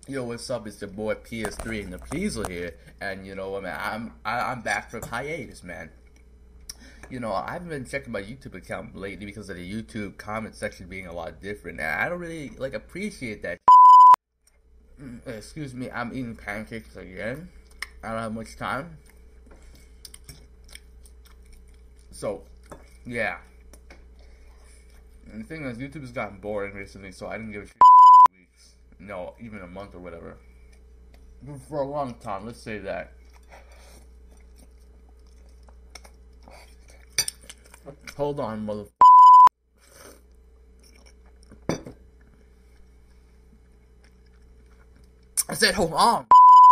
Yo, what's up? It's your boy PS3InDaPleezle's here, and you know what, man? I'm back from hiatus, man. You know, I haven't been checking my YouTube account lately because of the YouTube comment section being a lot different, and I don't really like appreciate that. Excuse me, I'm eating pancakes again. I don't have much time, so yeah. And the thing is, YouTube has gotten boring recently, so I didn't give a shit for weeks. No, even a month or whatever. For a long time, let's say that. Hold on, mother. I said, hold on.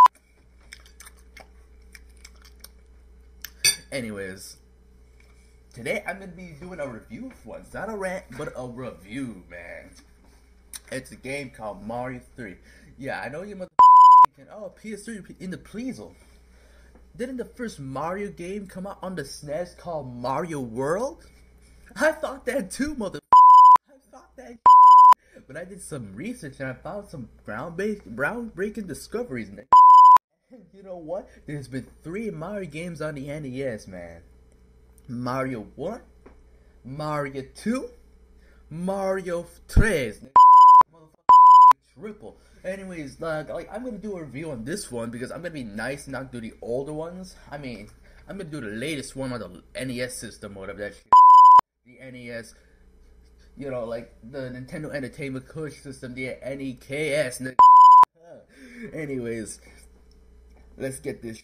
Anyways, today I'm gonna be doing a review of one. It's not a rant, but a review, man. It's a game called Mario 3. Yeah, I know you mother thinking, oh, PS3 in the Pleasel. Didn't the first Mario game come out on the SNES called Mario World? I thought that too, mother. I thought that. But I did some research and I found some groundbreaking discoveries. You know what? There's been 3 Mario games on the NES, man. Mario 1, Mario 2, Mario 3. Triple. Anyways, like I'm gonna do a review on this one because I'm gonna be nice and not do the older ones. I mean, I'm gonna do the latest one on the NES system or whatever that shit. The NES, you know, like the Nintendo Entertainment System, the NEKS. Anyways, let's get this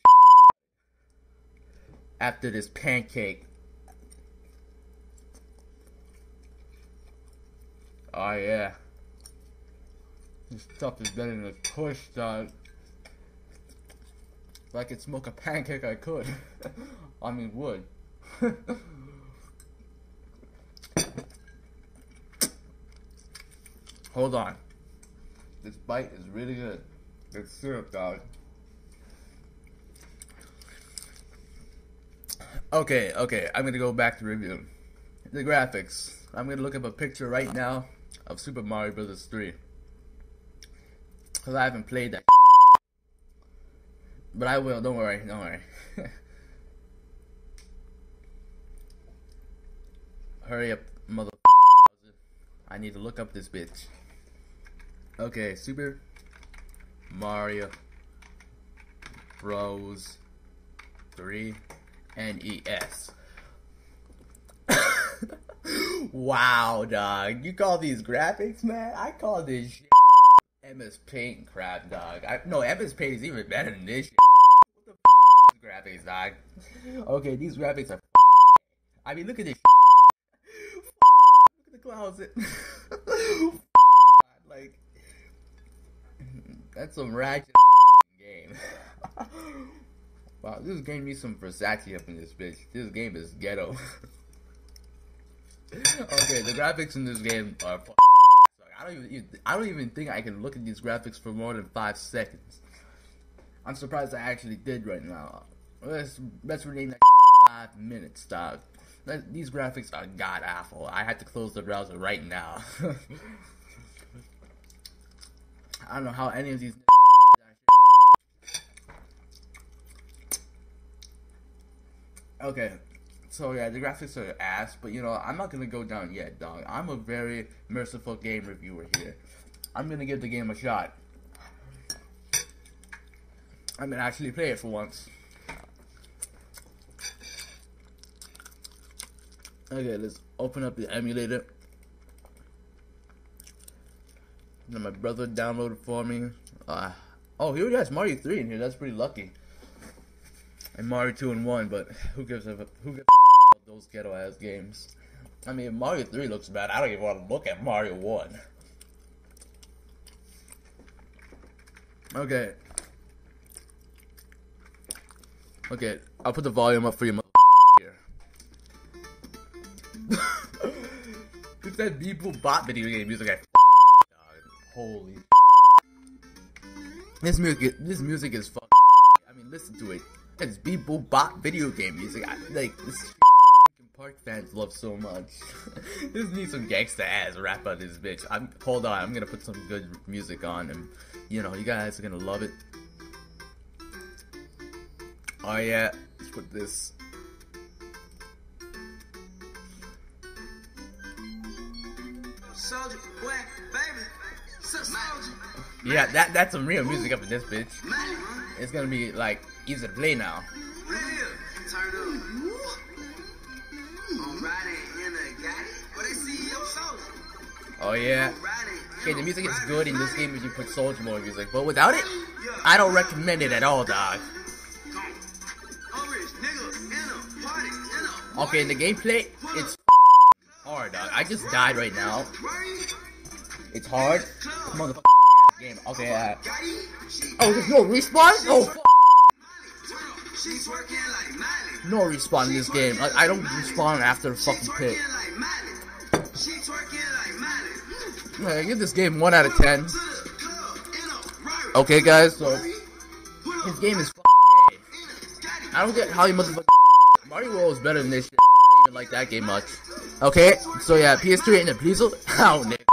after this pancake. Oh yeah. This stuff is better than a push, dog. If I could smoke a pancake, I could. I mean, would. Hold on. This bite is really good. It's syrup, dog. Okay, I'm gonna go back to review. The graphics. I'm gonna look up a picture right now of Super Mario Bros. 3. Because I haven't played that. But I will, don't worry. Hurry up, mother. I need to look up this bitch. Okay, Super Mario Bros. 3 NES. Wow, dog. You call these graphics, man? I call this shit MS Paint crap, dog. No, MS Paint is even better than this shit. What the f graphics, dog? Okay, these graphics are I mean, look at this look at the closet. Like, that's some ratchet game. Wow, this game needs some Versace up in this bitch. This game is ghetto. Okay, the graphics in this game are I don't even think I can look at these graphics for more than 5 seconds. I'm surprised I actually did right now. Let's rename that 5 minutes, dog. These graphics are god awful. I had to close the browser right now. I don't know how any of these. Okay, so yeah, the graphics are ass, but you know, I'm not gonna go down yet, dog. I'm a very merciful game reviewer here. I'm gonna give the game a shot. I'm gonna actually play it for once. Okay, let's open up the emulator. And my brother downloaded for me. Oh, here we got Mario 3 in here. That's pretty lucky. And Mario 2 and 1, but who gives about those ghetto ass games? I mean, if Mario 3 looks bad, I don't even want to look at Mario 1. Okay, I'll put the volume up for you, here. It's that Beeple Bot video game music. Holy. This music is fucking. I mean, listen to it. It's Beeple Bot video game music. Like this Park fans love so much. This needs some gangsta ass rap on this bitch. Hold on, I'm gonna put some good music on, and you know, you guys are gonna love it. Oh yeah, let's put this. Soldier, boy, baby, soldier. Yeah, that's some real music up in this bitch. It's gonna be like easy to play now. Real. Turn up. I'm riding in a guy. What they see your soldier. Oh yeah. Okay, the music is good in this game if you put soldier mode music, but without it, I don't recommend it at all, dog. Okay, in the gameplay, it's hard, dog. I just died right now. It's hard. Motherfucker game. Okay, oh, there's no respawn? Oh, no respawn in this game. Like, I don't respawn after the fucking pit. Yeah, give this game 1 out of 10. Okay, guys, so this game is gay. I don't get how you motherfucker. Mario World is better than this shit. I don't even like that game much. Okay, so yeah, PS3 ain't a pleasel. Oh, nigga.